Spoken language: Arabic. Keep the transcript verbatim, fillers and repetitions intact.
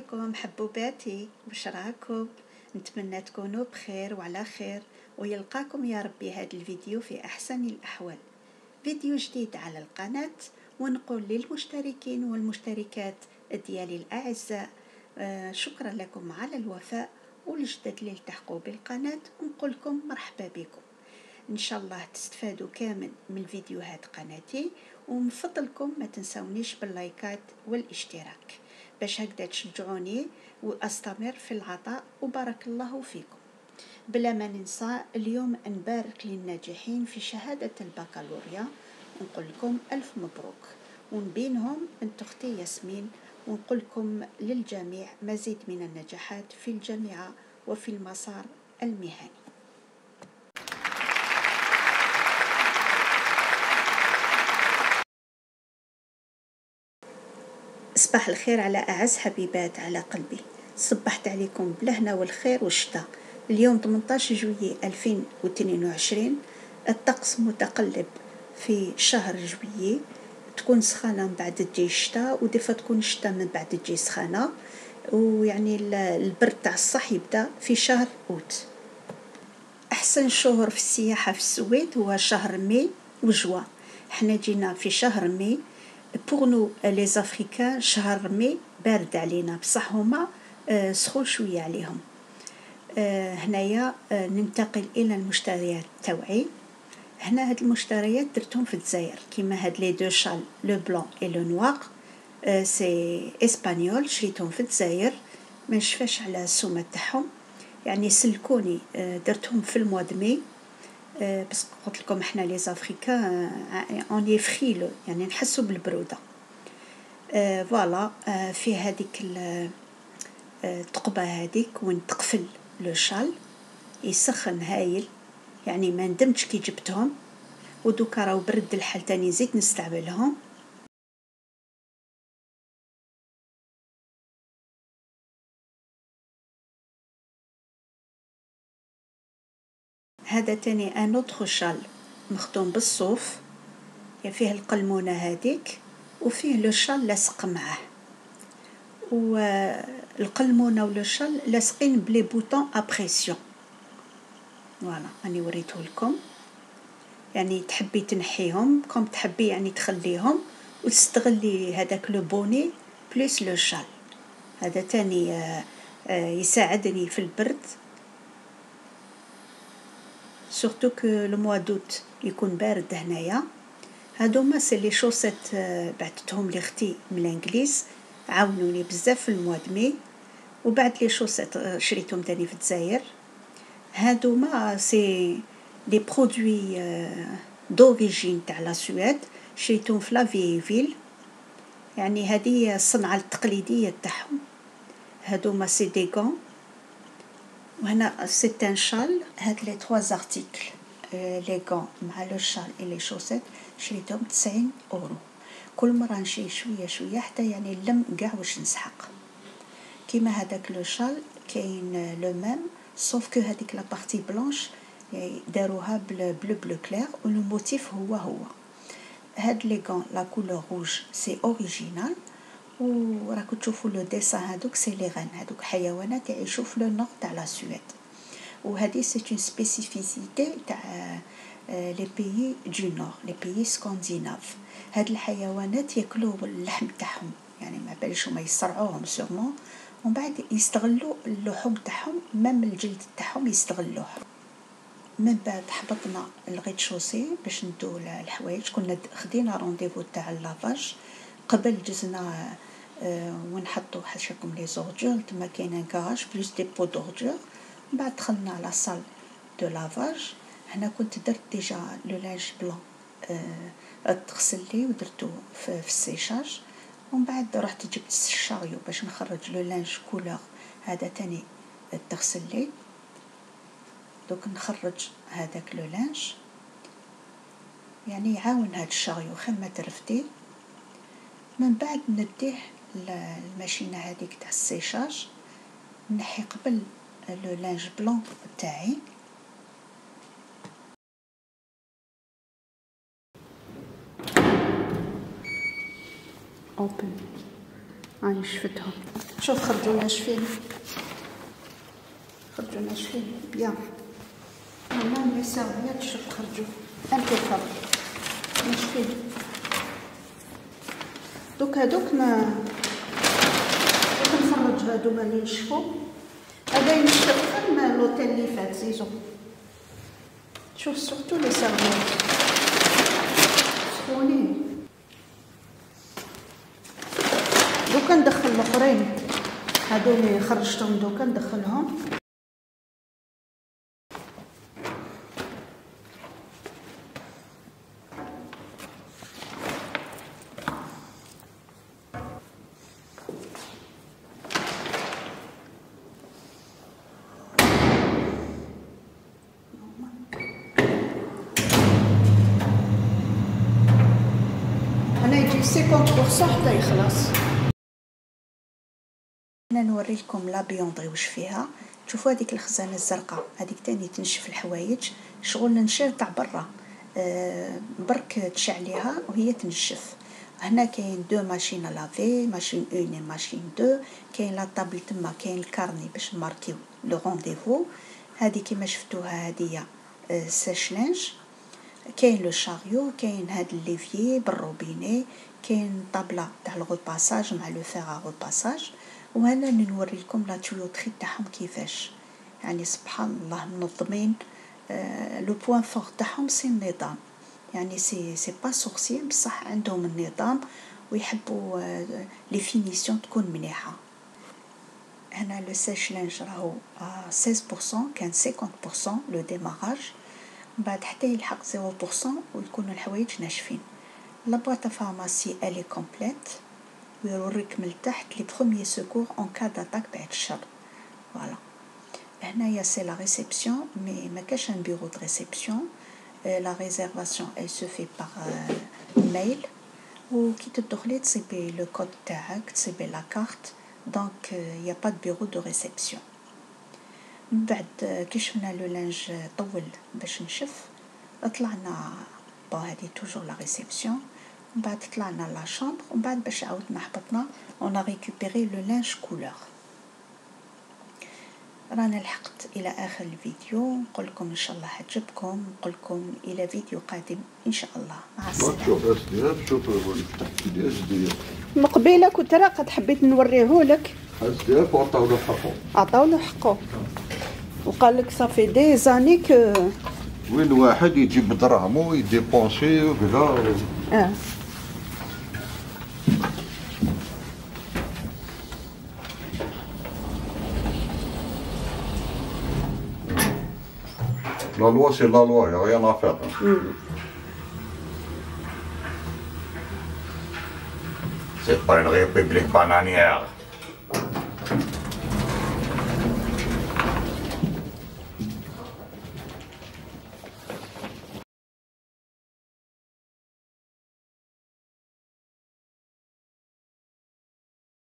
عليكم حبوباتي، واش راكم؟ نتمنى تكونوا بخير وعلى خير، ويلقاكم يا ربي هذا الفيديو في احسن الاحوال. فيديو جديد على القناه، ونقول للمشتركين والمشتركات ديالي الاعزاء آه شكرا لكم على الوفاء، والجدد اللي التحقوا بالقناه نقول لكم مرحبا بكم. ان شاء الله تستفادوا كامل من فيديوهات قناتي، ومن فضلكم ما تنسونيش باللايكات والاشتراك باش هكذا تشجعوني واستمر في العطاء، وبارك الله فيكم. بلا ما ننسى اليوم نبارك للناجحين في شهادة البكالوريا، ونقول لكم ألف مبروك، ونبينهم بنت أختي ياسمين، ونقول لكم للجميع مزيد من النجاحات في الجامعة وفي المسار المهني. صباح الخير على أعز حبيبات على قلبي، صبحت عليكم بالهنا والخير والشتاء. اليوم ثمانية عشر جويلية ألفين واثنين وعشرين، الطقس متقلب في شهر جويلية، تكون سخانة من بعد تجي الشتاء، ودفا تكون الشتاء من بعد تجي سخانة، ويعني البرد تاع الصح يبدأ في شهر أوت. أحسن شهر في السياحة في السويد هو شهر مي وجوا. احنا جينا في شهر مي، pour nous les Africains شهر مي بارد علينا، بصح هما آه سخون شوية عليهم. آه هنايا آه ننتقل إلى المشتريات توعي. هنا هاد المشتريات درتهم في الجزائر، كيما هاد لي دو شال لو بلون اي لو نوار، آه سي اسبانيول، شريتهم في الجزائر، ما نشفاش على السومة تاعهم، يعني سلكوني. آه درتهم في المواد مي، آه بس قلت لكم احنا لي زافريكان اون يفخيلو، يعني نحسوا بالبروده. آه فوالا، آه في هذيك الثقبه هذيك وين تقفل لو شال، يسخن هايل، يعني ما ندمتش كي جبتهم، ودوكا راهو برد الحال تاني زيت نستعملهم. هذا تاني ان اوتر شال مخدوم بالصوف، يعني فيه القلمونه هذيك، وفيه لو شال لاصق معاه، والقلمونه ولا الشال لاصقين بلي بوطون ابريسيون. فوالا راني وريته لكم، يعني تحبي تنحيهم كم تحبي، يعني تخليهم وتستغلي هذاك لو بوني بليس لو شال. هذا تاني آآ آآ يساعدني في البرد، سورتو كو لو موا دوت يكون بارد هنايا. هادوما سي لي شوسيت بعثتهم لختي من الانجليز، عاونوني بزاف في الموا مي. وبعد لي شوسيت شريتهم تاني في الجزائر. هادوما سي دي برودوي دوريجين تاع لا سويد، شريتهم في لا فيي فيل، يعني هذه الصنعة التقليدية تاعهم. هادوما سي دي غون، وهنا سي ان شال. هاد لي تخوا زارتيكل لي غون مع لو شال اي لي شوسيت شريتهم تسعين اورو. كل مرة نشري شوية شوية حتى يعني اللم قاع واش نسحق. كيما هذاك لو شال كاين لو ميم، صوف كو هذيك لا بارتي بلانش داروها بلو بلو بلو كلير، ولو موتيف هو هو. هاد لي غون لا كولور روج سي اوريجينال، وراكو تشوفوا لو ديسان هذوك سي لي غان، هذوك حيوانات يعيشوا في لو نور تاع لا سويد. وهذه سي اون سبيسيفيسيتي تاع لي بيي دو نور، لي بيي سكانديناف. هاد الحيوانات ياكلوا اللحم تاعهم، يعني ما بالش هما يصرعوهم سورمون، ومن بعد يستغلوا اللحوم تاعهم، مام الجلد تاعهم يستغلوه. من بعد حبطنا الغيت شوسي باش ندو الحوايج، كنا خدينا رونديفو تاع اللافاج قبل، جزنا أه ونحطو حاشاكم لي زوردور، تما كاين كاراج بلوس دي بو دوردور. من بعد دخلنا لا صال دو لافاج. هنا كنت درت ديجا لو لانج بلون أه تغسل لي، ودرتو في, في السيشاج. ومن بعد رحت جبت الشاريو باش نخرج لو لانج كولور، هذا تاني تغسل لي. دوك نخرج هذاك لو لانج، يعني يعاون هاد الشاريو خير ما ترفديه. من بعد نديه الماشينه هذيك تاع السيشاج، نحي قبل لو لانج بلون تاعي. اوبن هاني شفتهم. شوف خرجوا ناشفين، خرجوا ناشفين بيان. هنا لي سيرفيات شوف خرجوا امبيكابل ناشفين. دوك هادوك ما دوك نخرج هادو اللي نشفو. هذا ينشف غير لوطيل اللي فات زيزو. شوف سورتو لي سيرفيات سخونين. دوكا ندخل الاخرين هادو اللي خرجتهم دوكا ندخلهم. هنا يجي خمسين بالمية حتى يخلص. هنا نوريلكم لا بيوندري واش فيها. تشوفوا هذيك الخزانه الزرقاء هذيك تاني تنشف الحوايج، شغل ننشر تاع برا أه برك تشعليها وهي تنشف. هنا كاين دو ماشين لافي، ماشين اون ماشين دو، كاين لا طابل تما، كاين الكارني باش نماركيو لو رونديفو. هذه كيما شفتوها هذه أه سيش لينج. كاين لو شاريو، كاين هاد الليفيي بالروبيني، كاين طابله تاع الغوباساج مع لو فيغ غوباساج. وهنا نوري لكم لا تيوتري تاعهم كيفاش، يعني سبحان الله منظمين. آه لو بوين فور تاعهم سي النظام، يعني سي سي با سورسي بصح عندهم النظام ويحبوا آه لي فينيسيون تكون مليحه. هنا لو سيش لينج راهو ستة عشر بالمية، كان خمسين بالمية لو ديماراج، من بعد حتى يلحق صفر بالمية ويكونوا الحوايج ناشفين. لا بواط فارماسي الي كومبليت، ويوريك من تحت لي بروميي سيكور اون كا داتاك بعد الشر. فوالا هنايا سي لا ريسبسيون، مي ما كاش ان بيرو دو ريسبسيون. لا ريزيرفاسيون اي سو في باغ ميل، وكي تدخلي تصيبي لو كود تاعك، تصيبي لا كارت، دونك يا با دو بيرو دو ريسبسيون. من بعد كي شفنا لو لانج طول باش نشف، طلعنا با هادي توجور لا ريسبسيون. من بعد طلعنا لا شامبر، ومن بعد باش عاودنا هبطنا اون ا ريكوبيري لو لانج كولور. رانا لحقت الى اخر الفيديو، نقول لكم ان شاء الله عجبكم، نقول لكم الى فيديو قادم ان شاء الله. مع السلامه. شوف اس دي اف، شوف اس دي اف مقبله كنت راه قد حبيت نوريهولك. اس دي اف عطاو له حقه، عطاو له حقه، وقال لك صافي دي زاني كو وين واحد يجيب دراهمو يديبونسي وكذا. اه La loi, c'est la loi, il n'y a rien à faire. Mm. C'est pas une république bananière.